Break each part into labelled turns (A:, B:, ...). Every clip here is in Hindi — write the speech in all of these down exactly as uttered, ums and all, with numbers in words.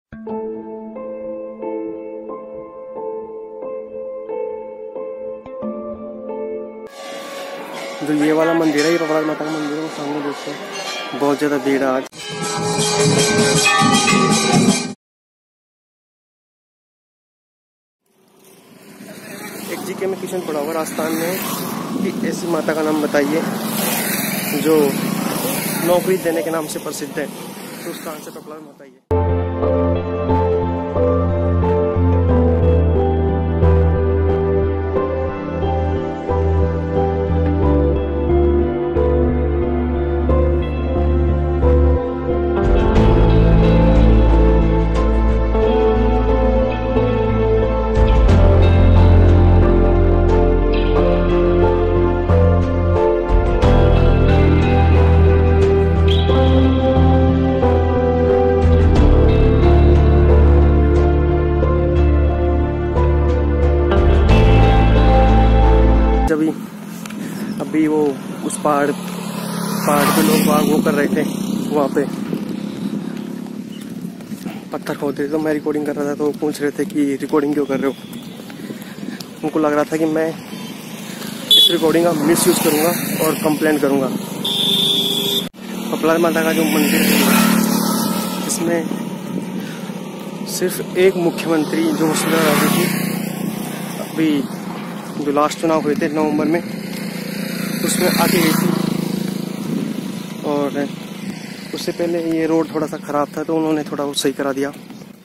A: जो ये वाला मंदिर है, ये पपलाज माता का मंदिर है, वो सामने दोस्तों बहुत ज्यादा भीड़ है आज। एक जीके में क्वेश्चन पड़ा हुआ राजस्थान में कि ऐसी माता का नाम बताइए जो नौकरी देने के नाम से प्रसिद्ध है, तो उसका आंसर पपलाज माता ही है। जब अभी वो उस पहाड़ पहाड़ पे लोग बाग वो कर रहे थे, वहाँ पे पत्थर खोद रहे थे, तो मैं रिकॉर्डिंग कर रहा था, तो वो पूछ रहे थे कि रिकॉर्डिंग क्यों कर रहे हो। उनको लग रहा था कि मैं इस रिकॉर्डिंग का मिस यूज करूँगा और कंप्लेंट करूँगा। पपलाज माता का जो मंदिर है, इसमें सिर्फ एक मुख्यमंत्री जो वसुंधरा राजे थी, अभी जो लास्ट चुनाव हुए थे नवंबर में, उसमें आके गई थी। और उससे पहले ये रोड थोड़ा सा खराब था, तो उन्होंने थोड़ा वो सही करा दिया।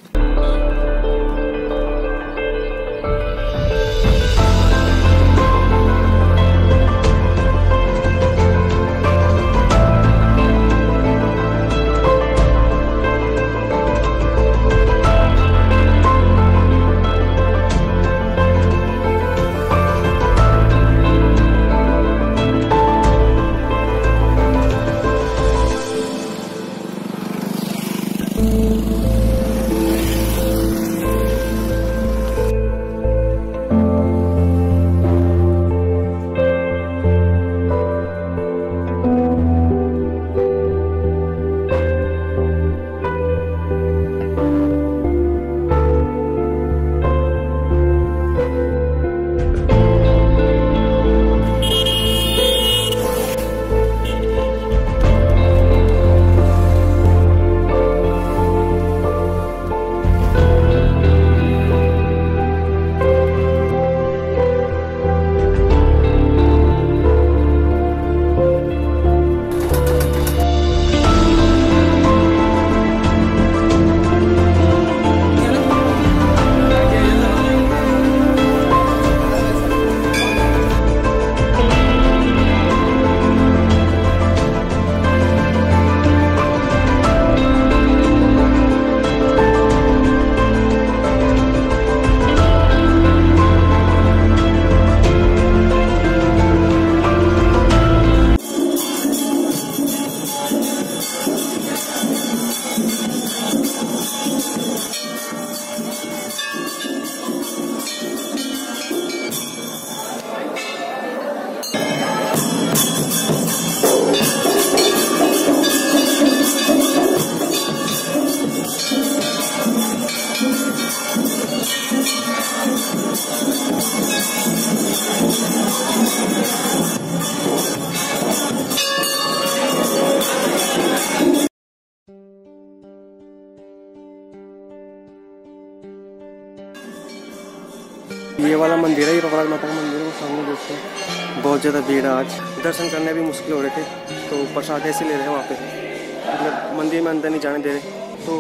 A: ये वाला मंदिर है, ये पपलाज माता का मंदिर है, वो सामने दोस्तों बहुत ज़्यादा भीड़ है आज। दर्शन करने भी मुश्किल हो रहे थे, तो प्रसाद ऐसे ले रहे हैं वहाँ पे, मतलब मंदिर में अंदर नहीं जाने दे रहे। तो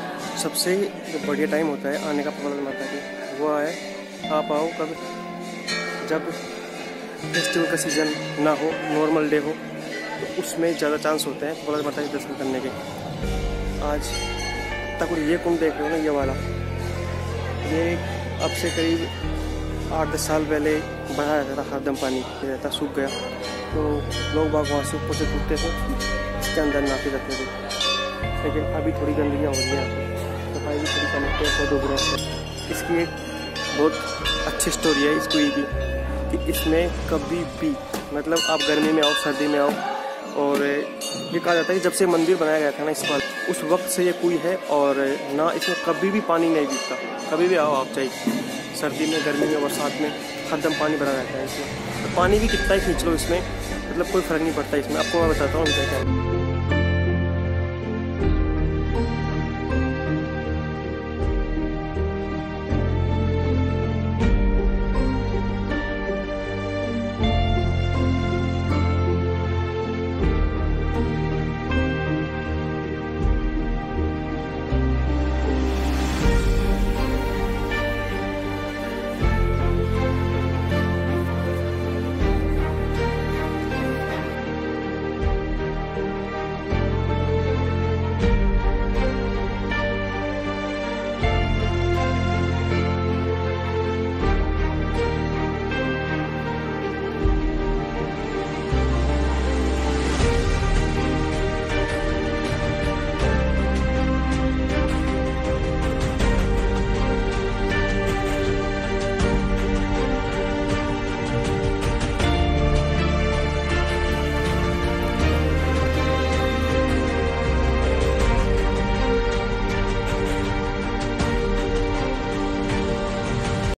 A: सबसे जो बढ़िया टाइम होता है आने का पपलाज माता के, वो है आप आओ कब, जब फेस्टिवल का सीज़न ना हो, नॉर्मल डे हो, तो उसमें ज़्यादा चांस होते हैं पपलाज माता के दर्शन करने के। आज तक ये कुंड देख रहे हो ना, ये वाला, ये अब से करीब आठ दस साल पहले बढ़ा रहता था, हरदम पानी रहता, सूख गया, तो लोग बाग वहाँ से ऊपर से कूदते थे, इसके अंदर नाते रहते थे। लेकिन अभी थोड़ी गंदगियाँ हो रही हैं यहाँ पे, सफाई भी थोड़ी कम होती है, पौधों को। इसकी एक बहुत अच्छी स्टोरी है इस कुएं की, कि इसमें कभी भी, मतलब आप गर्मी में आओ, सर्दी में आओ, और ये कहा जाता है कि जब से मंदिर बनाया गया था ना इस बार, उस वक्त से ये कुएं है और ना इसमें कभी भी पानी नहीं बीतता। कभी भी आओ आप, चाहे सर्दी में, गर्मी में, बरसात में, हरदम पानी भरा रहता है इसमें। तो पानी भी कितना ही खींच लो इसमें, मतलब कोई फ़र्क नहीं पड़ता इसमें। आपको मैं बताता हूँ क्या क्या।